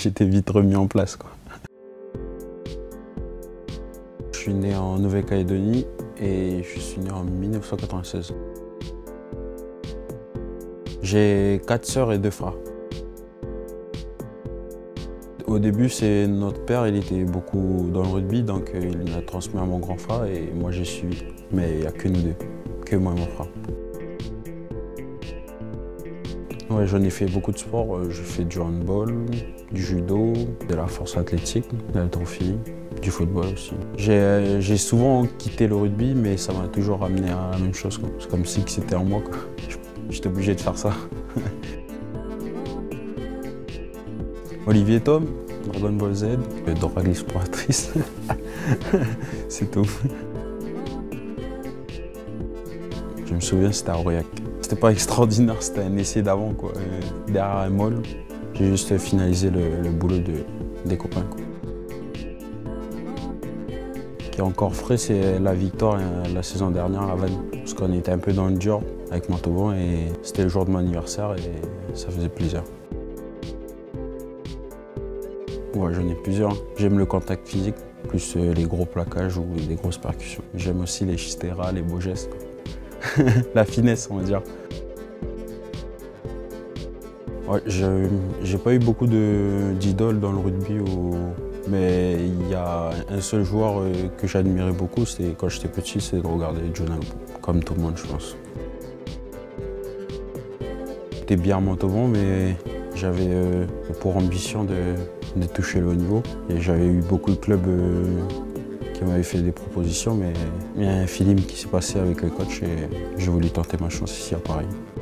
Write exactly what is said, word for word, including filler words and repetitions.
j'étais vite remis en place, quoi. Je suis né en Nouvelle-Calédonie et je suis né en mille neuf cent quatre-vingt-seize. J'ai quatre sœurs et deux frères. Au début, c'est notre père, il était beaucoup dans le rugby, donc il l'a transmis à mon grand frère et moi j'ai suivi. Mais il n'y a que nous deux, que moi et mon frère. Ouais, j'en ai fait beaucoup de sports. J'ai fait du handball, du judo, de la force athlétique, de l'haltérophilie, du football aussi. J'ai souvent quitté le rugby, mais ça m'a toujours ramené à la même chose. C'est comme si c'était en moi. J'étais obligé de faire ça. Olivier Tom, Dragon Ball Z, Dora l'exploratrice. C'est tout. Je me souviens, c'était à Aurillac. C'était pas extraordinaire, c'était un essai d'avant, quoi. Derrière un mall, j'ai juste finalisé le, le boulot de, des copains, quoi. Ce qui est encore frais, c'est la victoire la saison dernière à Vannes. Parce qu'on était un peu dans le dur avec Montauban et c'était le jour de mon anniversaire et ça faisait plaisir. Ouais, j'en ai plusieurs. J'aime le contact physique, plus les gros plaquages ou les grosses percussions. J'aime aussi les chistéras, les beaux gestes. La finesse, on va dire. Ouais, je n'ai pas eu beaucoup d'idoles dans le rugby, ou... mais il y a un seul joueur que j'admirais beaucoup, c'est quand j'étais petit, c'est de regarder John Albo, comme tout le monde, je pense. J'étais bien à Montauban, mais j'avais euh, pour ambition de, de toucher le haut niveau. Et j'avais eu beaucoup de clubs euh, qui m'avaient fait des propositions, mais il y a un feeling qui s'est passé avec le coach et j'ai voulu tenter ma chance ici à Paris.